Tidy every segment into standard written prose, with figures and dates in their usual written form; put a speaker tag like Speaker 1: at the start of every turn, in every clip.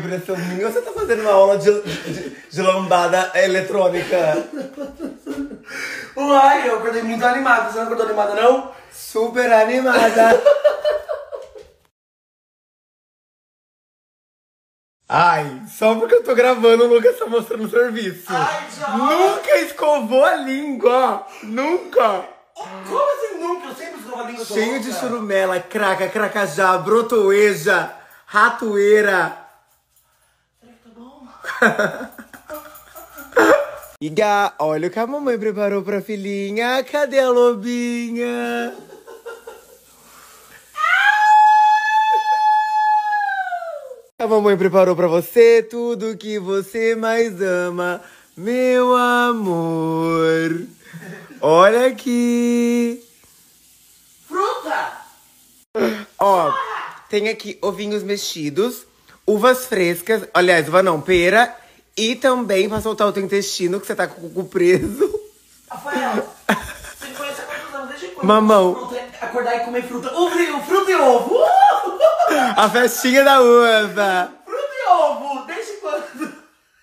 Speaker 1: impressão minha ou você tá fazendo uma aula de lambada eletrônica?
Speaker 2: Uai, eu acordei muito animada. Você não acordou animada, não?
Speaker 1: Super animada. Ai, só porque eu tô gravando, o Lucas tá mostrando o serviço.
Speaker 2: Ai, já.
Speaker 1: Nunca escovou a língua. Nunca.
Speaker 2: Como assim nunca? Eu sempre escovo a língua.
Speaker 1: Cheio de churumela, craca, cracajá, brotoeja, ratoeira.
Speaker 2: Será que tá bom?
Speaker 1: Iga, olha o que a mamãe preparou pra filhinha. Cadê a lobinha? A mamãe preparou pra você tudo que você mais ama, meu amor. Olha aqui.
Speaker 2: Fruta!
Speaker 1: Ó, tem aqui ovinhos mexidos, uvas frescas, aliás, uva não, pera. E também pra soltar o teu intestino, que você tá com o cu preso.
Speaker 2: Rafael, você me conhece há quantos anos? Desde quando?
Speaker 1: Mamão.
Speaker 2: Fruta, acordar e comer fruta. Fruta e ovo.
Speaker 1: A festinha da uva.
Speaker 2: Fruta e ovo. Desde quando?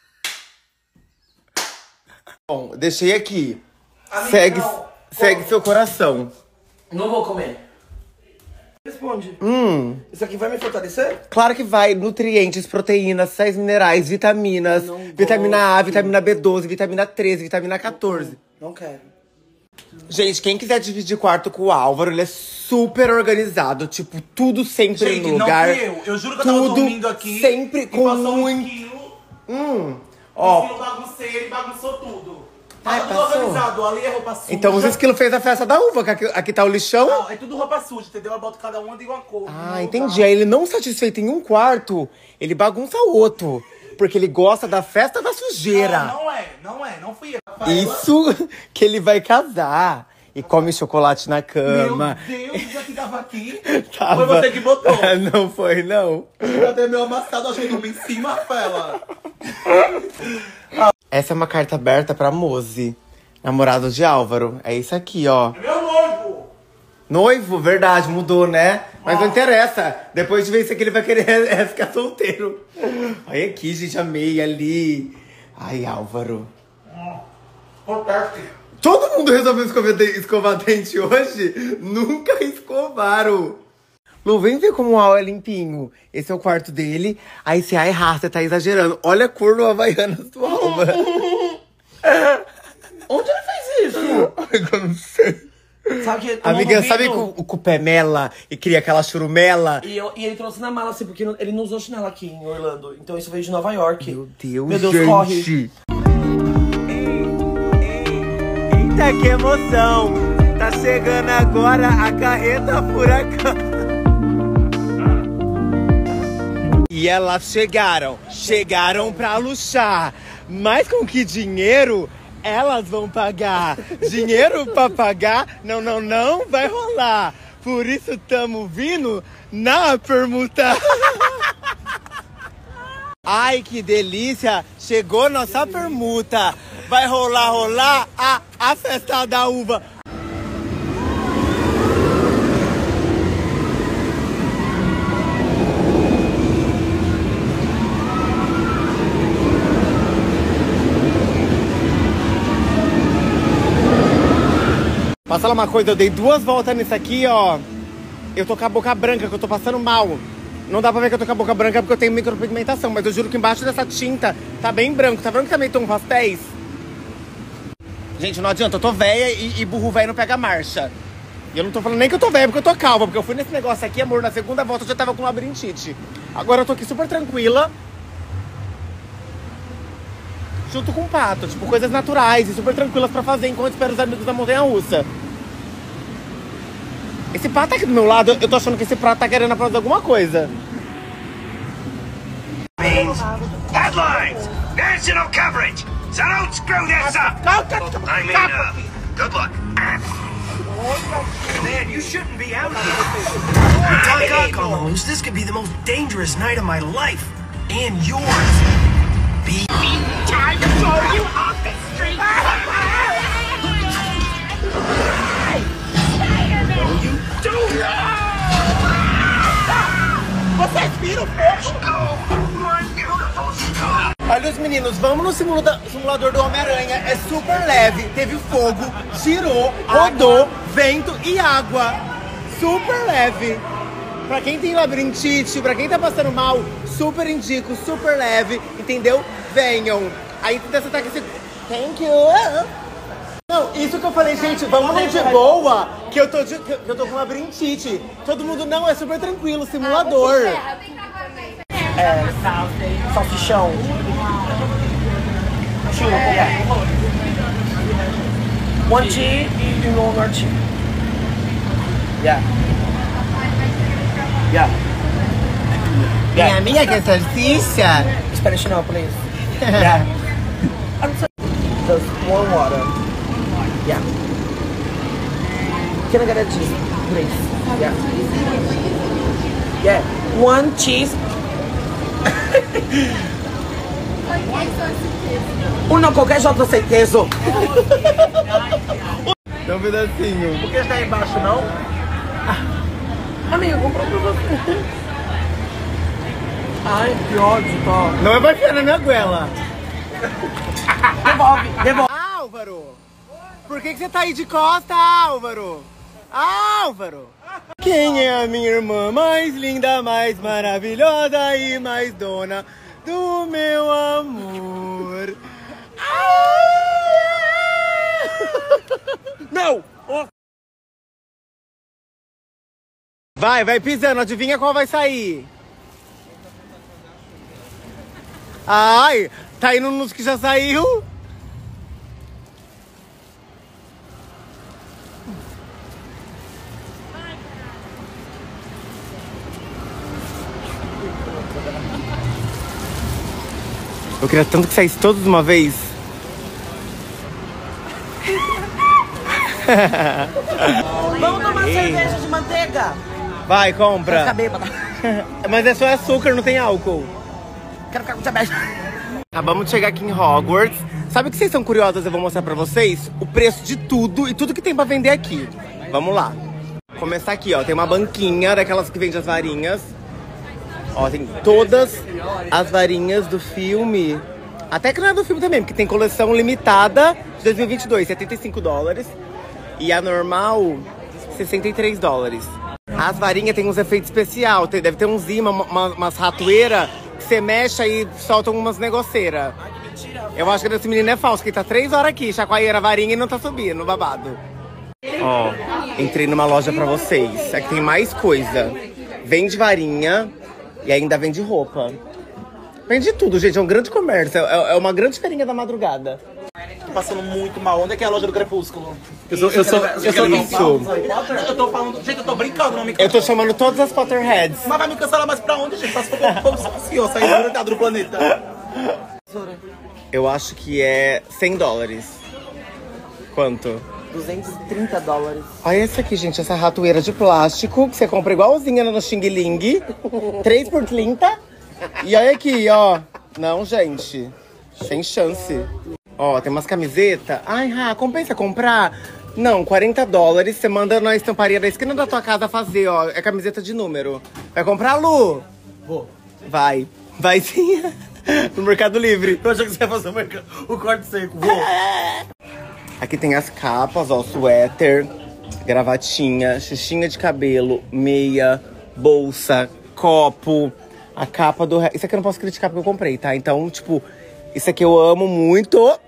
Speaker 1: Bom, deixei aqui.
Speaker 2: Amiga,
Speaker 1: Segue seu coração.
Speaker 2: Não vou comer. Responde. Isso aqui vai me fortalecer?
Speaker 1: Claro que vai. Nutrientes, proteínas, sais minerais, vitaminas. Vitamina A, vitamina B12, vitamina 13, vitamina 14.
Speaker 2: Não quero.
Speaker 1: Gente, quem quiser dividir quarto com o Álvaro, ele é super organizado. Tipo, tudo sempre
Speaker 2: Gente,
Speaker 1: no lugar.
Speaker 2: não fui eu. Eu juro que eu tava dormindo aqui.
Speaker 1: Sempre
Speaker 2: e
Speaker 1: com
Speaker 2: passou
Speaker 1: muito...
Speaker 2: Ó. O esquilo baguncei, ele bagunçou tudo.
Speaker 1: Ai,
Speaker 2: Tá tudo
Speaker 1: passou.
Speaker 2: organizado. Ali é roupa suja.
Speaker 1: Então os esquilos fez a festa da uva, que aqui tá o lixão.
Speaker 2: Não, é tudo roupa suja, entendeu? Eu boto cada uma de uma cor.
Speaker 1: Ah, entendi. Aí ele não satisfeito em um quarto, ele bagunça o outro. Porque ele gosta da festa da sujeira.
Speaker 2: Não fui eu. Rafaela.
Speaker 1: Isso que ele vai casar. E come chocolate na cama.
Speaker 2: Meu Deus, já que tava aqui.
Speaker 1: Tava...
Speaker 2: Foi você que botou.
Speaker 1: Não foi, não.
Speaker 2: Cadê meu amassado? Acho que eu dormi em cima, Rafaela.
Speaker 1: Essa é uma carta aberta pra Mozi, namorado de Álvaro. É isso aqui, ó.
Speaker 2: É meu noivo.
Speaker 1: Noivo, verdade, mudou, né? Mas não interessa. Depois de ver isso aqui, ele vai querer ficar solteiro. Olha aqui, gente, amei ali. Ai, Álvaro.
Speaker 2: Fantástico.
Speaker 1: Todo mundo resolveu escovar dente hoje? Nunca escovaram. Lu, vem ver como o Al é limpinho. Esse é o quarto dele. Aí se é errar, você tá exagerando. Olha a cor do Havaianas do Alva.
Speaker 2: Onde ele fez isso?
Speaker 1: Eu não sei.
Speaker 2: Sabe que
Speaker 1: Amiga, sabe com o pé mela e cria aquela churumela?
Speaker 2: E ele trouxe na mala, assim, porque ele não usou chinelo aqui em Orlando. Então isso veio de Nova York.
Speaker 1: Meu Deus,
Speaker 2: gente.
Speaker 1: Corre. Eita, que emoção. Tá chegando agora a carreta furacão. E elas chegaram pra luxar. Mas com que dinheiro elas vão pagar? Dinheiro pra pagar? Não vai rolar. Por isso tamo vindo na permuta. Ai, que delícia. Chegou nossa permuta. Vai rolar a festa da uva. Posso falar uma coisa? Eu dei 2 voltas nisso aqui, ó. Eu tô com a boca branca, que eu tô passando mal. Não dá pra ver que eu tô com a boca branca porque eu tenho micropigmentação. Mas eu juro que embaixo dessa tinta tá bem branco. Tá vendo que tá meio tom pastéis? Gente, não adianta. Eu tô velha e burro velho não pega marcha. E eu não tô falando nem que eu tô velha porque eu tô calva. Porque eu fui nesse negócio aqui, amor, na segunda volta eu já tava com labirintite. Agora eu tô aqui super tranquila. Junto com o Pato. Tipo, coisas naturais e super tranquilas pra fazer enquanto espero os amigos da montanha-russa. Esse Pato aqui do meu lado, eu tô achando que esse prato tá querendo fazer alguma coisa.
Speaker 3: Headlines! National coverage! So don't screw this up! I mean, good luck. Man, you shouldn't be out here. Talk alcohol on the loose. This could be the most dangerous night of my life. And yours. Be time to throw you off the street! No, you do not!
Speaker 2: Vocês viram o fogo?
Speaker 3: Oh my God!
Speaker 1: meninos, vamos no simulador do Homem-Aranha. É super leve, teve fogo, girou, rodou, vento e água. Super leve. Pra quem tem labirintite, pra quem tá passando mal, super indico, super leve, entendeu? Venham. Aí você tá com esse... Thank you. Não, isso que eu falei, gente, vamos no de boa, que eu tô com labirintite. Todo mundo não, é super tranquilo, simulador.
Speaker 2: Salsichão. One tea e one more tea. Yeah. Yeah.
Speaker 1: Minha amiga quer salsicha?
Speaker 2: Spanish now, please. Yeah. Just one water. Yeah. Can I get a cheese, please? Yeah. Yeah. One cheese. Uma qualquer jota sem queso.
Speaker 1: Dá um pedacinho.
Speaker 2: Por que está aí embaixo, não? Amigo, comprou pra você. Ai, que ódio, tá?
Speaker 1: Não é pra enfiar na minha goela.
Speaker 2: Devolve.
Speaker 1: Álvaro! Por que você tá aí de costa, Álvaro? Álvaro! Quem é a minha irmã mais linda, mais maravilhosa e mais dona do meu amor?
Speaker 2: Não!
Speaker 1: Vai pisando, adivinha qual vai sair? Ai, tá indo nos que já saiu? Eu queria tanto que saísse todos de uma vez.
Speaker 2: Vamos tomar cerveja de manteiga?
Speaker 1: Vai, compra.
Speaker 2: Ficar bêbada.
Speaker 1: Mas é só açúcar, não tem álcool.
Speaker 2: Quero ficar com cerveja.
Speaker 1: Acabamos de chegar aqui em Hogwarts. Sabe o que vocês são curiosos? Eu vou mostrar pra vocês o preço de tudo e tudo que tem pra vender aqui. Vamos lá. Começar aqui, ó. Tem uma banquinha daquelas que vende as varinhas. Ó, tem todas as varinhas do filme. Até que não é do filme também, porque tem coleção limitada de 2022, $75. E a normal, $63. As varinhas tem uns efeitos especiais. Deve ter uns imãs, umas ratoeiras que você mexe e soltam umas negoceiras. Eu acho que esse menino é falso, que tá 3 horas aqui, chacoalheira a varinha e não tá subindo, babado. Ó, entrei numa loja pra vocês. Aqui tem mais coisa. Vende varinha e ainda vende roupa. Vende tudo, gente. É um grande comércio. É uma grande feirinha da madrugada.
Speaker 2: Tô passando muito mal. Onde é que é a loja do Crepúsculo?
Speaker 1: Eu sou isso.
Speaker 2: Eu tô falando... Gente, eu tô brincando no microfone.
Speaker 1: Eu tô chamando todas as Potterheads.
Speaker 2: Mas vai me cancelar mais pra onde, gente? Só se for como assim, ó. Sair do planeta.
Speaker 1: Eu acho que é $100. Quanto?
Speaker 2: $230.
Speaker 1: Olha esse aqui, gente. Essa ratoeira de plástico que você compra igualzinha no Xing Ling. 3 por 30. E olha aqui, ó. Não, gente. Sem chance. Ó, tem umas camisetas. Ai, compensa comprar? Não, $40. Você manda na estamparia da esquina da tua casa fazer, ó. É camiseta de número. Vai comprar, Lu?
Speaker 2: Vou.
Speaker 1: Vai. Vai sim. No Mercado Livre.
Speaker 2: Eu achei que você ia fazer o corte seco. Vou.
Speaker 1: Aqui tem as capas, ó. Suéter, gravatinha, xuxinha de cabelo, meia, bolsa, copo. A capa do... Isso aqui eu não posso criticar porque eu comprei, tá? Então, tipo, isso aqui eu amo muito.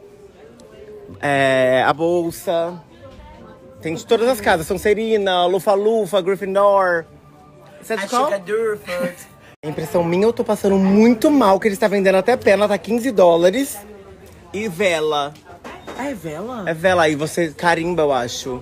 Speaker 1: A bolsa. Tem de todas as casas. Sonserina, Lufa-Lufa, Gryffindor. Isso é de qual? A impressão minha, eu tô passando muito mal, que eles estão vendendo até pena, tá $15. E vela.
Speaker 2: É vela?
Speaker 1: É vela aí, você carimba, eu acho.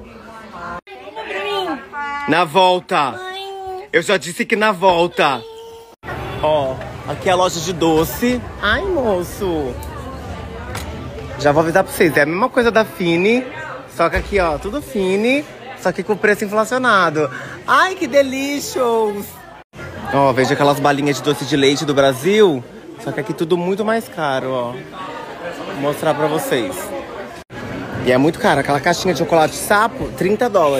Speaker 1: Na volta. Eu já disse que na volta. Ó, aqui é a loja de doce. Ai, moço. Já vou avisar pra vocês, é a mesma coisa da Fini. Só que aqui, ó, tudo Fini. Só que com o preço inflacionado. Ai, que delicious. Ó, veja aquelas balinhas de doce de leite do Brasil. Só que aqui tudo muito mais caro, ó. Vou mostrar pra vocês. E é muito caro. Aquela caixinha de chocolate sapo, $30.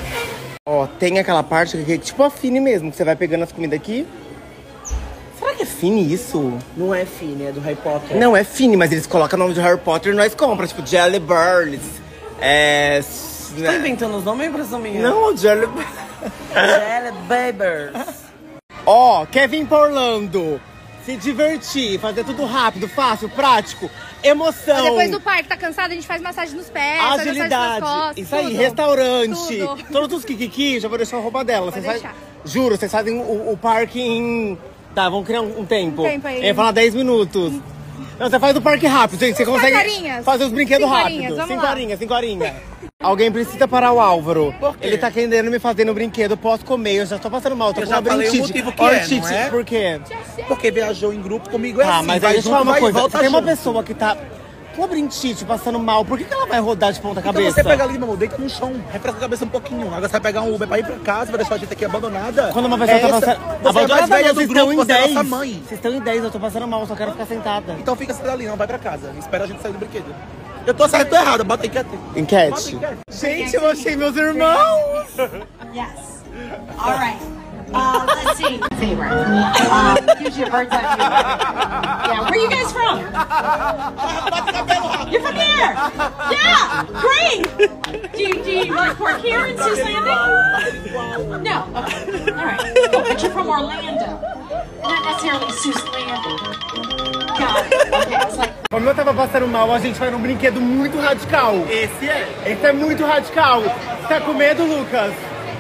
Speaker 1: Ó, tem aquela parte que é tipo a Fini mesmo, que você vai pegando as comidas aqui. Será que é Fini isso?
Speaker 2: Não é Fini, é do Harry Potter.
Speaker 1: Não, é Fini, mas eles colocam o nome de Harry Potter e nós compramos. Tipo, Jelly Birds.
Speaker 2: Você tá inventando os nomes, é impressão minha?
Speaker 1: Não, Jelly...
Speaker 2: Jelly Babers.
Speaker 1: Ó, quer vir pra Orlando, se divertir, fazer tudo rápido, fácil, prático, emoção.
Speaker 4: Depois do parque, tá cansado, a gente faz massagem nos pés,
Speaker 1: agilidade,
Speaker 4: faz massagem nas costas,
Speaker 1: isso aí,
Speaker 4: tudo.
Speaker 1: restaurante,
Speaker 4: Tudo.
Speaker 1: todos os kikiki, já vou deixar a roupa dela.
Speaker 4: Pode
Speaker 1: Vocês
Speaker 4: deixar.
Speaker 1: Juro, vocês fazem o parque em... Tá, vamos criar um tempo.
Speaker 4: Um tempo aí.
Speaker 1: Eu ia falar 10 minutos. Não, você faz o parque rápido, gente. Você consegue
Speaker 4: horinhas.
Speaker 1: fazer os brinquedos
Speaker 4: 5
Speaker 1: rápidos.
Speaker 4: horinhas, vamos
Speaker 1: 5
Speaker 4: lá.
Speaker 1: horinhas, 5 horinhas. Alguém precisa parar o Álvaro.
Speaker 2: Por quê?
Speaker 1: Ele tá querendo me fazer no brinquedo, posso comer. Eu já tô passando mal, tô
Speaker 2: Eu
Speaker 1: com
Speaker 2: já
Speaker 1: uma
Speaker 2: falei o
Speaker 1: brintite.
Speaker 2: motivo que é, não é?
Speaker 1: Por quê?
Speaker 2: Porque viajou em grupo comigo, é
Speaker 1: Tá,
Speaker 2: assim.
Speaker 1: mas
Speaker 2: vai
Speaker 1: aí deixa eu falar
Speaker 2: junto,
Speaker 1: uma
Speaker 2: vai e
Speaker 1: coisa.
Speaker 2: volta
Speaker 1: Se tem uma
Speaker 2: junto.
Speaker 1: pessoa que tá com a brintite, passando mal, por que ela vai rodar de ponta
Speaker 2: Então
Speaker 1: cabeça?
Speaker 2: você pega ali, meu amor, deita no chão, refresca a cabeça um pouquinho. Agora você vai pegar um Uber pra ir pra casa, vai deixar a gente aqui abandonada.
Speaker 1: Quando uma pessoa tá
Speaker 2: Essa-
Speaker 1: passando...
Speaker 2: Você é mais
Speaker 1: Abandonada
Speaker 2: velha
Speaker 1: não,
Speaker 2: do
Speaker 1: vocês
Speaker 2: grupo,
Speaker 1: estão em
Speaker 2: você é
Speaker 1: 10.
Speaker 2: nossa mãe.
Speaker 1: Vocês estão em 10, eu tô passando mal, só quero ficar sentada.
Speaker 2: Então fica sentado ali, não vai pra casa. Espera a gente sair do brinquedo. Eu tô certo ou errado, bota aí quieto.
Speaker 1: Enquete. Gente, eu achei meus irmãos!
Speaker 5: Yes. All right. Let's see. Favorite. Gives you a bird's eye view. Yeah. Where are you guys from? You're from here. Yeah. Great. Do you report here in Seuss Landing? No. Okay. All right. Oh, but you're from Orlando. Not necessarily Seuss Landing. Got it. Okay. I was like.
Speaker 1: Como eu tava passando mal, a gente foi num brinquedo muito radical.
Speaker 2: Esse é.
Speaker 1: Esse é muito radical. Você tá com medo, Lucas?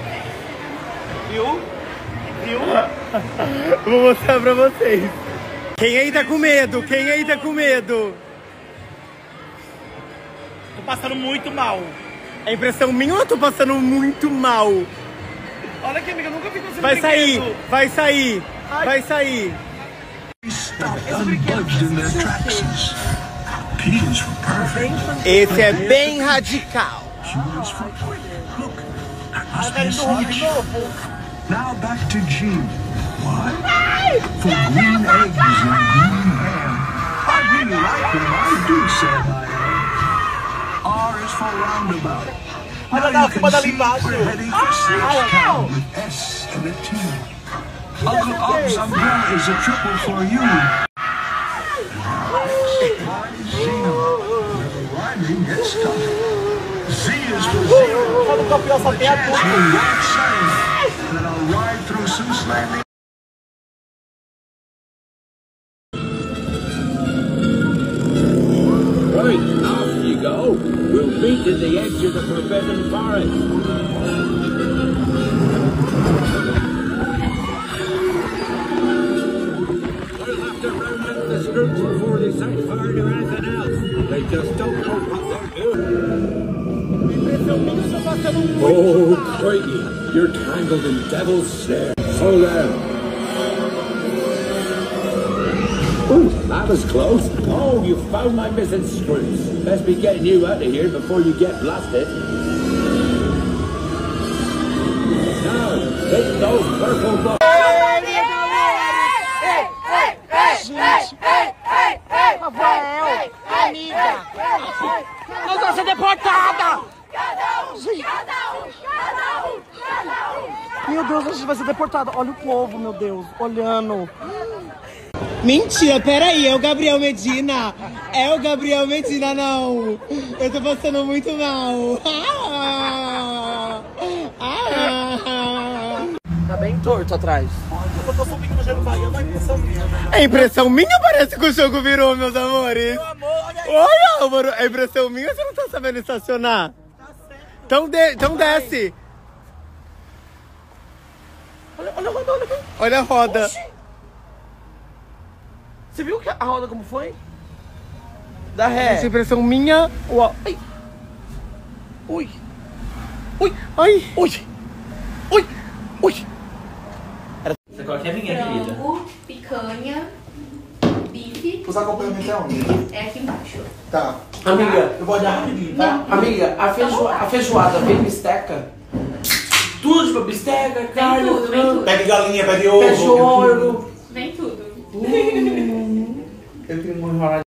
Speaker 2: Viu? Viu?
Speaker 1: Vou mostrar pra vocês. Quem aí tá com medo? Quem aí tá com medo?
Speaker 2: Tô passando muito mal.
Speaker 1: É impressão minha ou eu tô passando muito mal?
Speaker 2: Olha aqui, amiga, eu nunca vi com esse
Speaker 1: Vai sair,
Speaker 2: brinquedo.
Speaker 1: vai sair, vai sair.
Speaker 3: Unbudged in their tracks. P is for perfect.
Speaker 1: Esse é bem radical.
Speaker 3: Q is for quick. Look, that must be a C. Now back to G. Why? For green eggs and green hair. I really like them, I do, said I. R is for roundabout. Now you can see we're heading for Sage Town with S and a T. Uncle Ob's umbrella is a triple for you. Rhyming, it's tough. Z is for zero. The chance for right side. And then I'll ride through Seuss Landing.
Speaker 6: Right, off you go. We'll meet at the edge of the Forbidden Forest. We'll have to round up the screws before they set fire to anything else. They just don't know what they're doing. Oh, crikey, you're tangled in devil's snare. Slow down. Ooh, that was close. Oh, you found my missing screws. Best be getting you out of here before you get blasted. Now, take those purple balls.
Speaker 2: Rafael, amiga. Nós vamos ser deportada. Meu Deus, a gente vai ser deportada. Olha o povo, meu Deus, olhando.
Speaker 1: Mentira, peraí, é o Gabriel Medina. É o Gabriel Medina, não. Eu tô passando muito mal.
Speaker 2: Tá bem torto atrás. Eu tô subindo no gelo Bahia, uma impressão minha.
Speaker 1: É impressão minha, parece que o jogo virou, meus amores.
Speaker 2: Meu amor, olha aí.
Speaker 1: Olha, Álvaro, é impressão minha ou você não tá sabendo estacionar? Então, então desce.
Speaker 2: Olha, olha, olha, olha.
Speaker 1: Olha a roda.
Speaker 2: Oxi. Você viu que a roda como foi? Da ré.
Speaker 1: Essa é impressão minha.
Speaker 2: Ai. Ui.
Speaker 1: Ui, ai.
Speaker 2: Ui. Ui. Ui.
Speaker 7: Você qual que é a minha, querida?
Speaker 4: Frango, picanha, bife,
Speaker 2: Os acompanhamentos é onde?
Speaker 4: é aqui embaixo.
Speaker 1: Tá.
Speaker 2: Amiga, eu vou olhar rapidinho, tá? Amiga, a feijoada vem bisteca? Tudo, tipo, bisteca, carne,
Speaker 4: tudo, vem tudo.
Speaker 2: Pé de galinha, pé de ovo.
Speaker 4: Vem tudo.
Speaker 2: Eu queria uma enrolada.